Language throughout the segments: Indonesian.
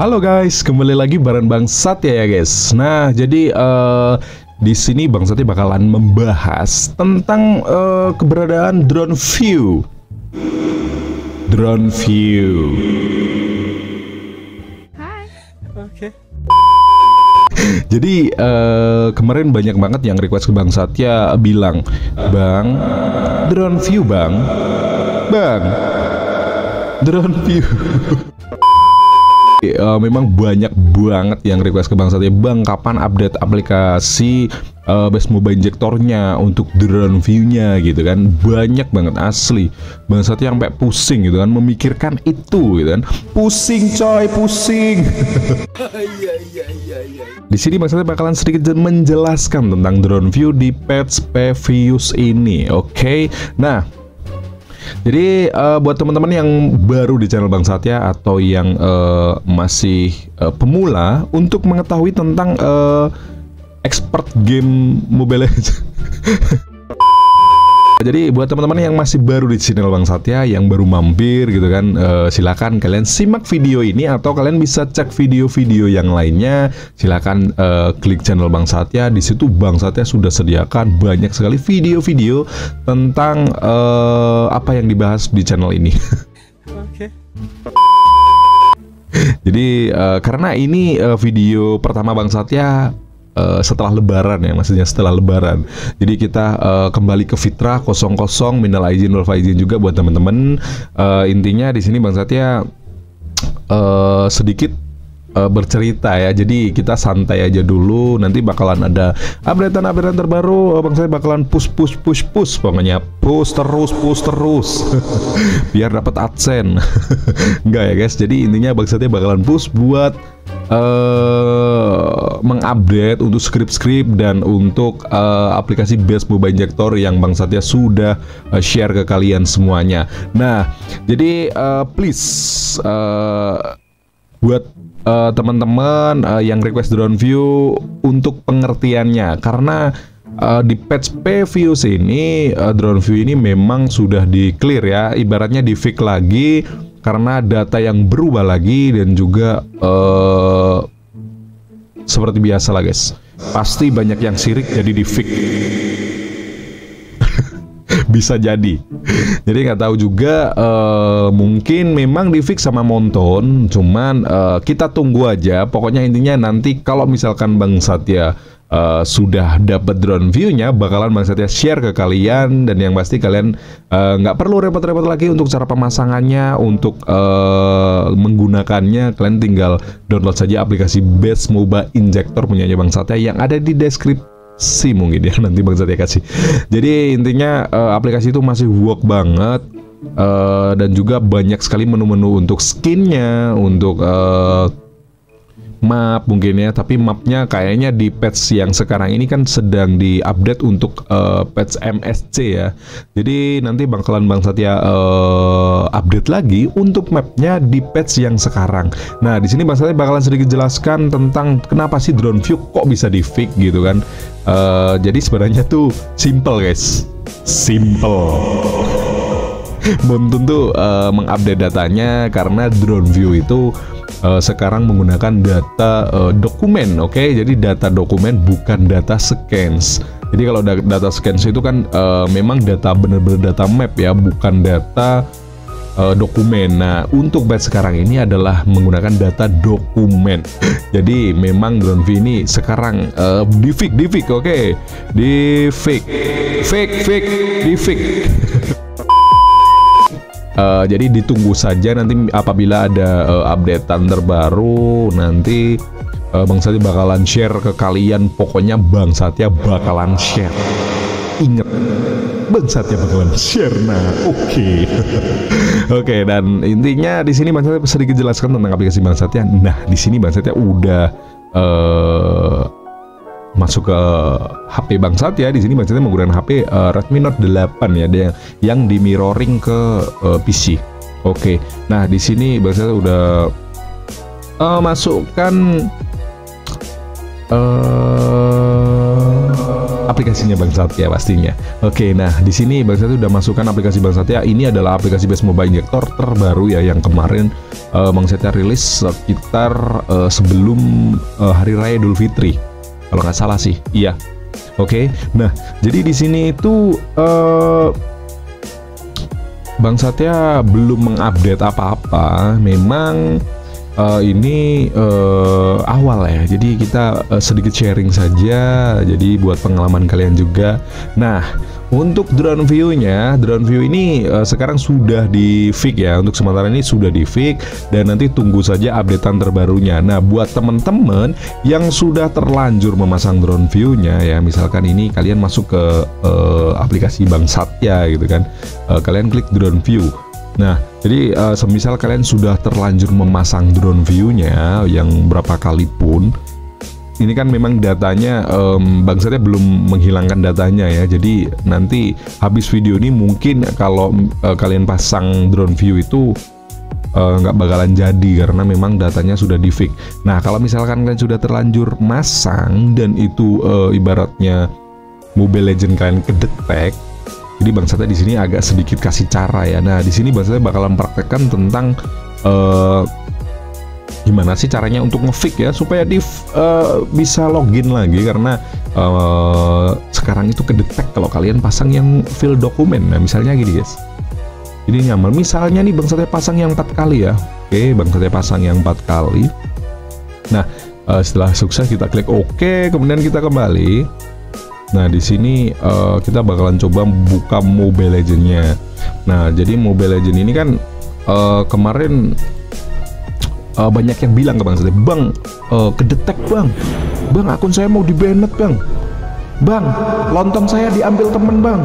Halo guys, kembali lagi bareng Bang Satya ya guys. Nah, jadi di sini Bang Satya bakalan membahas tentang keberadaan drone view. Drone view. Hai. Oke. Jadi kemarin banyak banget yang request ke Bang Satya bilang, "Bang, drone view, Bang. Bang, drone view." Memang banyak banget yang request ke Bang Satya, "Bang, kapan update aplikasi Best Mobile Injector-nya untuk drone view-nya?" gitu kan. Banyak banget asli. Bang Satya sampai pusing gitu kan memikirkan itu gitu kan. Pusing coy, pusing. Di sini Bang Satya bakalan sedikit menjelaskan tentang drone view di patch Previous ini. Oke. Nah, jadi buat teman-teman yang baru di channel Bang Satya atau yang masih pemula untuk mengetahui tentang expert game Mobile Legends. Jadi buat teman-teman yang masih baru di channel Bang Satya, yang baru mampir gitu kan, silakan kalian simak video ini atau kalian bisa cek video-video yang lainnya. Silakan klik channel Bang Satya. Di situ Bang Satya sudah sediakan banyak sekali video-video tentang apa yang dibahas di channel ini. Oke. Jadi karena ini video pertama Bang Satya setelah lebaran ya, maksudnya setelah lebaran. Jadi kita kembali ke fitrah kosong-kosong, minal aizin wal faizin juga buat teman-teman. Intinya di sini Bang Satya sedikit bercerita ya. Jadi kita santai aja dulu, nanti bakalan ada updatean terbaru. Bang Satya bakalan push pokoknya push terus biar dapat adsense. Enggak ya guys, jadi intinya Bang Satya bakalan push buat mengupdate untuk script dan untuk aplikasi Best Mobile Injector yang Bang Satya sudah share ke kalian semuanya. Nah, jadi please buat teman-teman yang request drone view untuk pengertiannya, karena di patch Previous ini drone view ini memang sudah di clear ya, ibaratnya di fix lagi karena data yang berubah lagi dan juga seperti biasa lah guys, pasti banyak yang sirik jadi di fix. Bisa jadi nggak tahu juga, mungkin memang di fix sama Monton, cuman kita tunggu aja. Pokoknya intinya nanti kalau misalkan Bang Satya sudah dapat drone view-nya, bakalan Bang Satya share ke kalian, dan yang pasti kalian nggak perlu repot-repot lagi untuk cara pemasangannya, untuk menggunakannya. Kalian tinggal download saja aplikasi Best Mobile Injector punyanya Bang Satya yang ada di deskripsi mungkin ya, nanti Bang Satya kasih. Jadi intinya aplikasi itu masih work banget, dan juga banyak sekali menu-menu untuk skinnya, untuk map mungkin ya, tapi mapnya kayaknya di patch yang sekarang ini kan sedang diupdate untuk patch MSC ya. Jadi nanti bakalan Bang Satya update lagi untuk mapnya di patch yang sekarang. Nah, di sini Bang Satya bakalan sedikit jelaskan tentang kenapa sih drone view kok bisa di fix gitu kan. Jadi sebenarnya tuh simple guys, simple. Monton tuh mengupdate datanya karena drone view itu sekarang menggunakan data dokumen, oke? Jadi data dokumen bukan data scans. Jadi kalau data scans itu kan memang data bener-bener data map ya, bukan data dokumen. Nah, untuk batch sekarang ini adalah menggunakan data dokumen. Jadi memang drone view ini sekarang di fix, oke? Di fix. Jadi ditunggu saja nanti apabila ada updatean terbaru, nanti Bang Satya bakalan share ke kalian. Pokoknya Bang Satya bakalan share. Ingat, Bang Satya bakalan share. Nah, oke. Oke, dan intinya di sini Bang Satya sedikit jelaskan tentang aplikasi Bang Satya. Nah, di sini Bang Satya udah masuk ke HP Bang Satya. Di sini Bang Satya menggunakan HP Redmi Note 8 ya, dia yang di mirroring ke PC. Oke. Nah, di sini Bang Satya udah masukkan aplikasinya Bang Satya pastinya. Oke, nah di sini Bang Satya udah masukkan aplikasi Bang Satya. Ini adalah aplikasi Best Mobile Injector terbaru ya, yang kemarin Bang Satya rilis sekitar sebelum Hari Raya Idul Fitri, kalau nggak salah sih. Iya. Oke, nah jadi di sini itu Bang Satya belum mengupdate apa-apa. Memang ini awal ya, jadi kita sedikit sharing saja, jadi buat pengalaman kalian juga. Nah, untuk drone view-nya, drone view ini sekarang sudah di fix ya, untuk sementara ini sudah di fix, dan nanti tunggu saja updatean terbarunya. Nah, buat teman-teman yang sudah terlanjur memasang drone view-nya ya, misalkan ini kalian masuk ke aplikasi Bang Satya gitu kan, kalian klik drone view. Nah, jadi semisal kalian sudah terlanjur memasang drone view-nya yang berapa kali pun, ini kan memang datanya Bang Satya belum menghilangkan datanya ya. Jadi nanti habis video ini mungkin kalau kalian pasang drone view itu nggak bakalan jadi karena memang datanya sudah di fix. Nah, kalau misalkan kalian sudah terlanjur masang dan itu ibaratnya Mobile Legend kalian kedetek, jadi Bang Satya di sini agak sedikit kasih cara ya. Nah, di sini Bang Satya bakalan praktekkan tentang gimana sih caranya untuk ngefix ya supaya bisa login lagi, karena sekarang itu kedetek kalau kalian pasang yang fill dokumen. Nah, misalnya gini guys, ini nyaman. Misalnya nih Bang Satya pasang yang 4 kali ya. Oke, Bang Satya pasang yang 4 kali. Nah, setelah sukses kita klik OK, kemudian kita kembali. Nah, di sini kita bakalan coba buka Mobile Legend-nya. Nah, jadi Mobile Legend ini kan kemarin banyak yang bilang ke Bang Satya, "Bang, kedetek Bang. Bang, akun saya mau di-banned Bang. Bang, lontong saya diambil temen Bang."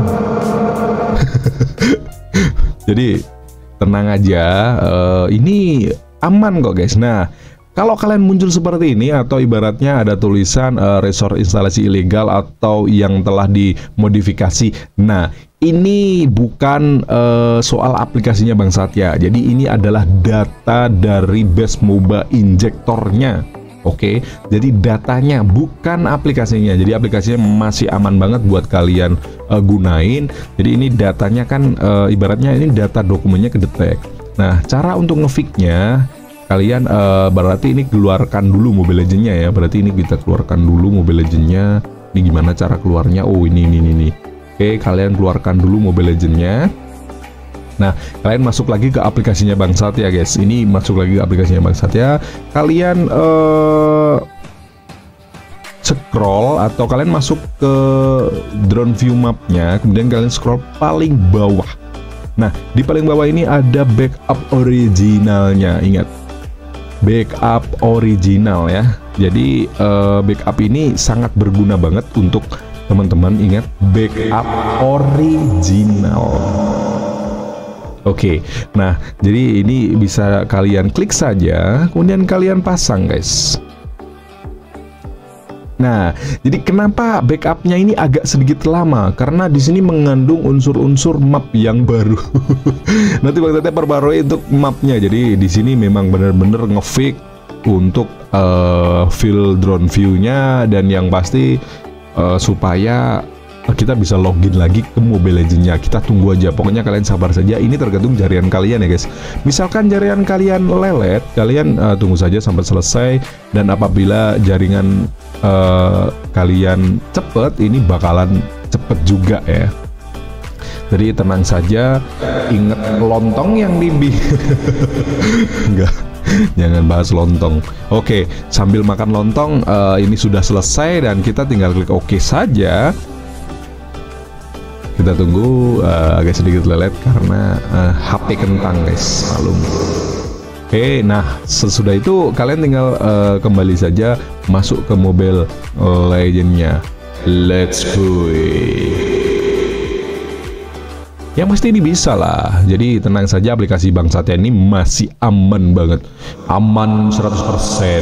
Jadi tenang aja, ini aman kok guys. Nah, kalau kalian muncul seperti ini atau ibaratnya ada tulisan resource instalasi ilegal atau yang telah dimodifikasi, nah ini bukan soal aplikasinya Bang Satya. Jadi ini adalah data dari Best Mobile Injector-nya. Oke, jadi datanya bukan aplikasinya. Jadi aplikasinya masih aman banget buat kalian gunain. Jadi ini datanya kan ibaratnya ini data dokumennya kedetek. Nah, cara untuk ngefix-nya, kalian berarti ini keluarkan dulu Mobile Legend-nya ya. Berarti ini kita keluarkan dulu Mobile Legend-nya. Ini gimana cara keluarnya? Oh, ini. Oke, kalian keluarkan dulu Mobile Legend-nya. Nah, kalian masuk lagi ke aplikasinya Bang Satya guys. Ini masuk lagi ke aplikasinya Bang Satya. Kalian scroll atau kalian masuk ke drone view map-nya, kemudian kalian scroll paling bawah. Nah, di paling bawah ini ada backup originalnya. Ingat, backup original ya. Jadi backup ini sangat berguna banget untuk teman-teman. Ingat, backup original. Oke, nah jadi ini bisa kalian klik saja, kemudian kalian pasang guys. Nah, jadi kenapa backupnya ini agak sedikit lama? Karena di sini mengandung unsur-unsur map yang baru. Nanti Bang Satya perbarui untuk mapnya. Jadi di sini memang benar-benar ngefix untuk fill drone view-nya, dan yang pasti supaya kita bisa login lagi ke Mobile Legend-nya. Kita tunggu aja, pokoknya kalian sabar saja. Ini tergantung jaringan kalian ya guys. Misalkan jaringan kalian lelet, kalian tunggu saja sampai selesai. Dan apabila jaringan kalian cepet, ini bakalan cepet juga ya. Jadi tenang saja, ingat lontong yang Bibi. Enggak, jangan bahas lontong. Oke, sambil makan lontong, ini sudah selesai dan kita tinggal klik OK saja. Kita tunggu, agak sedikit lelet karena HP kentang guys, malum. Oke, nah sesudah itu kalian tinggal kembali saja masuk ke Mobile Legend-nya. Let's go. Yang pasti ini bisa lah. Jadi tenang saja, aplikasi Bang Satya ini masih aman banget. Aman 100%.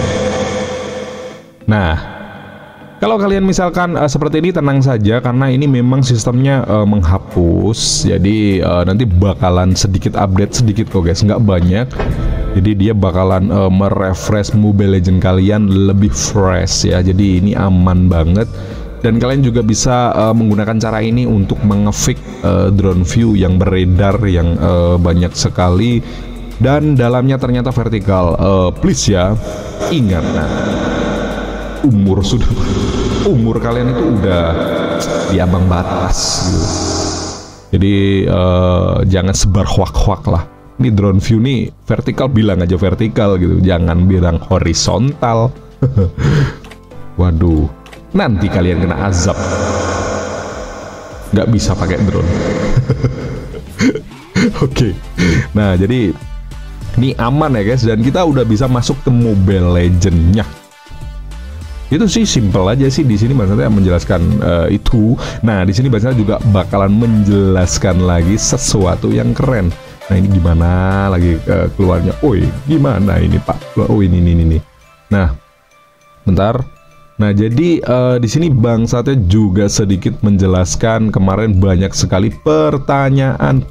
Nah, kalau kalian misalkan seperti ini, tenang saja karena ini memang sistemnya menghapus. Jadi nanti bakalan sedikit update sedikit kok guys, nggak banyak. Jadi dia bakalan merefresh Mobile Legend kalian lebih fresh ya. Jadi ini aman banget. Dan kalian juga bisa menggunakan cara ini untuk mengefik drone view yang beredar yang banyak sekali dan dalamnya ternyata vertikal. Please ya, ingat, nah, umur kalian itu udah di ambang batas gitu. Jadi jangan sebar hoak-hoak lah. Ini drone view nih vertikal, bilang aja vertikal gitu, jangan bilang horizontal. Waduh, nanti kalian kena azab. Nggak bisa pakai drone. Oke. Nah, jadi ini aman ya guys, dan kita udah bisa masuk ke Mobile Legends-nya. Itu sih simple aja sih di sini Bang Satya menjelaskan itu. Nah, di sini Bang Satya juga bakalan menjelaskan lagi sesuatu yang keren. Nah, ini gimana lagi keluarnya? Oi, gimana ini Pak? Oh, ini. Nah, bentar. Nah, jadi di sini Bang Satya juga sedikit menjelaskan, kemarin banyak sekali pertanyaan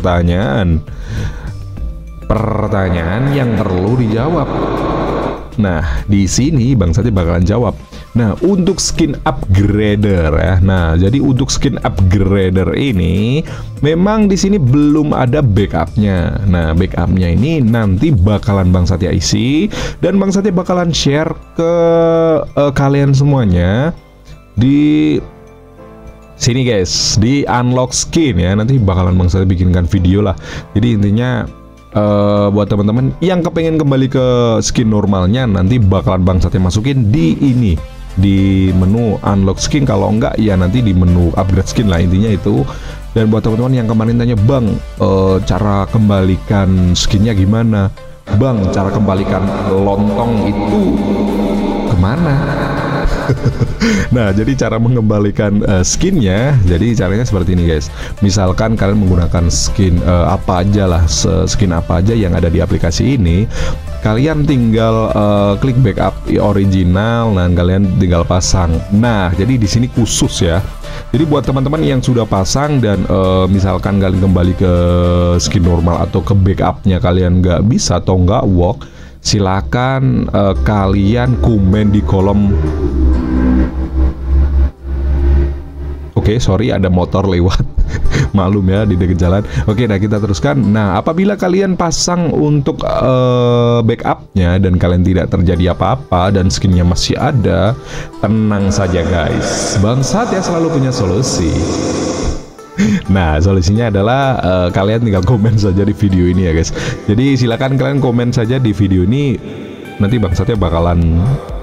yang perlu dijawab. Nah, di sini Bang Satya bakalan jawab. Nah, untuk skin upgrader ya. Nah, jadi untuk skin upgrader ini memang di sini belum ada backupnya. Nah, backupnya ini nanti bakalan Bang Satya isi dan Bang Satya bakalan share ke kalian semuanya di sini guys, di unlock skin ya. Nanti bakalan Bang Satya bikinkan video lah. Jadi intinya buat teman-teman yang kepengen kembali ke skin normalnya, nanti bakalan Bang Satya masukin di ini, di menu unlock skin. Kalau enggak ya nanti di menu upgrade skin lah, intinya itu. Dan buat teman-teman yang kemarin tanya, Bang, cara kembalikan skinnya gimana? Bang, cara kembalikan lontong itu kemana? Nah, jadi cara mengembalikan skinnya, jadi caranya seperti ini guys. Misalkan kalian menggunakan skin apa aja lah, skin apa aja yang ada di aplikasi ini, kalian tinggal klik backup original dan kalian tinggal pasang. Nah, jadi di sini khusus ya. Jadi buat teman-teman yang sudah pasang dan misalkan kalian kembali ke skin normal atau ke backupnya kalian nggak bisa atau nggak work, silakan kalian komen di kolom. Oke, sorry ada motor lewat. Maklum ya di dekat jalan. Oke, nah kita teruskan. Nah, apabila kalian pasang untuk backupnya dan kalian tidak terjadi apa-apa dan skinnya masih ada, tenang saja guys. Bang Satya selalu punya solusi. Nah, solusinya adalah kalian tinggal komen saja di video ini ya guys. Jadi silakan kalian komen saja di video ini. Nanti Bang Satya bakalan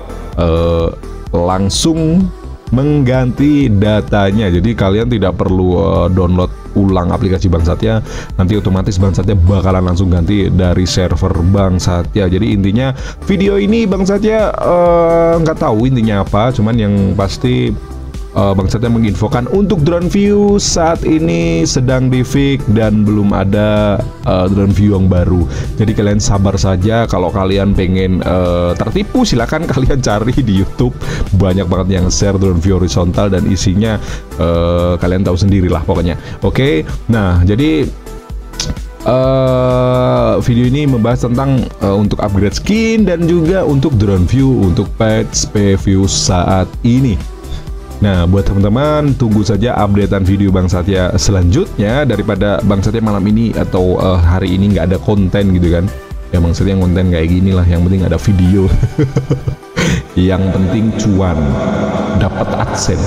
langsung mengganti datanya. Jadi kalian tidak perlu download ulang aplikasi Bang Satya. Nanti otomatis Bang Satya bakalan langsung ganti dari server Bang Satya. Jadi intinya video ini Bang Satya nggak tahu intinya apa, cuman yang pasti Bang Satya menginfokan untuk drone view saat ini sedang di fix dan belum ada drone view yang baru. Jadi kalian sabar saja. Kalau kalian pengen tertipu, silakan kalian cari di YouTube. Banyak banget yang share drone view horizontal dan isinya kalian tahu sendirilah pokoknya. Oke, nah jadi video ini membahas tentang untuk upgrade skin dan juga untuk drone view untuk patch preview saat ini. Nah, buat teman-teman tunggu saja updatean video Bang Satya selanjutnya. Daripada Bang Satya malam ini atau hari ini nggak ada konten gitu kan. Ya Bang Satya yang konten kayak gini lah, yang penting ada video. Yang penting cuan, dapat AdSense.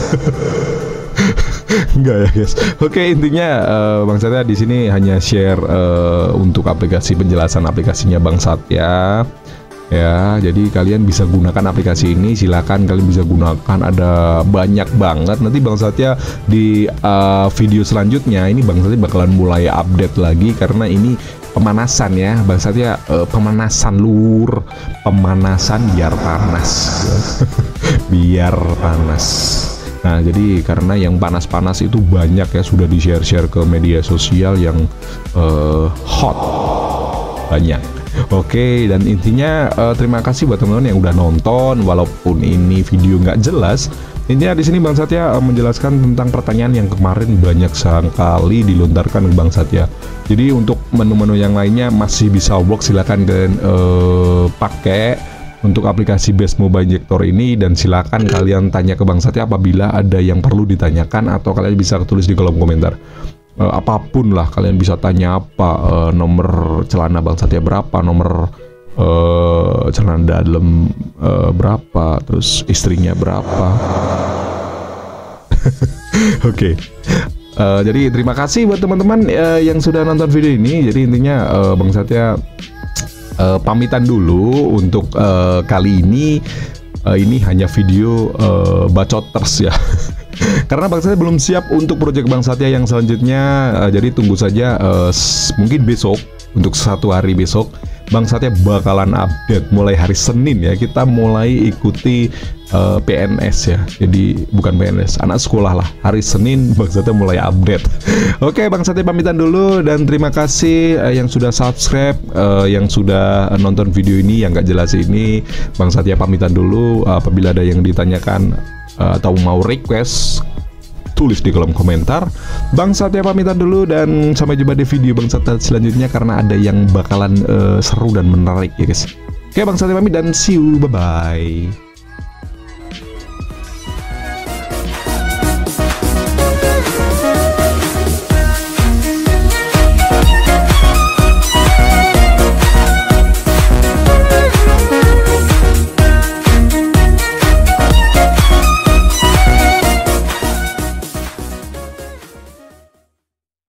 Enggak ya guys. Oke, intinya Bang Satya di sini hanya share untuk aplikasi, penjelasan aplikasinya Bang Satya. Ya, jadi kalian bisa gunakan aplikasi ini, silakan kalian bisa gunakan, ada banyak banget. Nanti Bang Satya di video selanjutnya ini Bang Satya bakalan mulai update lagi karena ini pemanasan ya Bang Satya, pemanasan lur, pemanasan biar panas. Biar panas. Nah, jadi karena yang panas-panas itu banyak ya, sudah di-share-share ke media sosial yang hot banyak. Oke, dan intinya terima kasih buat teman-teman yang udah nonton walaupun ini video nggak jelas. Intinya di sini Bang Satya menjelaskan tentang pertanyaan yang kemarin banyak sekali dilontarkan ke Bang Satya. Jadi untuk menu-menu yang lainnya masih bisa work, silakan kalian pakai untuk aplikasi Best Mobile Injector ini, dan silakan kalian tanya ke Bang Satya apabila ada yang perlu ditanyakan, atau kalian bisa tulis di kolom komentar. Apapun lah, kalian bisa tanya apa, nomor celana Bang Satya berapa, nomor celana dalam berapa, terus istrinya berapa. Oke. Jadi terima kasih buat teman-teman yang sudah nonton video ini. Jadi intinya Bang Satya pamitan dulu untuk kali ini. Ini hanya video bacoters ya. Karena Bang Satya belum siap untuk project Bang Satya yang selanjutnya. Jadi tunggu saja, mungkin besok, untuk 1 hari besok Bang Satya bakalan update. Mulai hari Senin ya, kita mulai ikuti PNS ya. Jadi bukan PNS, anak sekolah lah. Hari Senin Bang Satya mulai update. Oke, Bang Satya pamitan dulu, dan terima kasih yang sudah subscribe, yang sudah nonton video ini yang gak jelas ini. Bang Satya pamitan dulu. Apabila ada yang ditanyakan atau mau request, tulis di kolom komentar. Bang Satya pamitan dulu, dan sampai jumpa di video Bang Satya selanjutnya, karena ada yang bakalan seru dan menarik ya guys. Oke, Bang Satya pamit dan see you, bye bye.